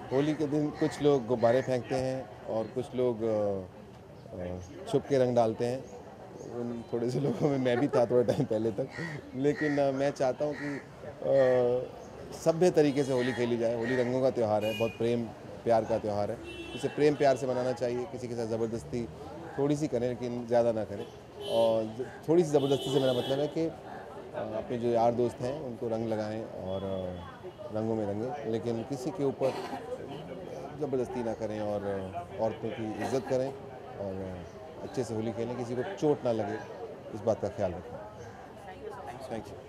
होली के दिन कुछ लोग गुब्बारे फेंकते हैं और कुछ लोग छुप के रंग डालते हैं। उन थोड़े से लोगों में मैं भी था थोड़ा टाइम पहले तक। लेकिन मैं चाहता हूँ कि सभ्य तरीके से होली खेली जाए। होली रंगों का त्यौहार है, बहुत प्रेम प्यार का त्यौहार है। इसे प्रेम प्यार से मनाना चाहिए। किसी के साथ ज़बरदस्ती थोड़ी सी करें, लेकिन ज़्यादा ना करें। और थोड़ी सी ज़बरदस्ती से मेरा मतलब है कि अपने जो यार दोस्त हैं उनको रंग लगाएं और रंगों में रंगें, लेकिन किसी के ऊपर ज़बरदस्ती ना करें और औरतों की इज़्ज़त करें और अच्छे से होली खेलें, किसी को चोट ना लगे, इस बात का ख्याल रखें। Thank you.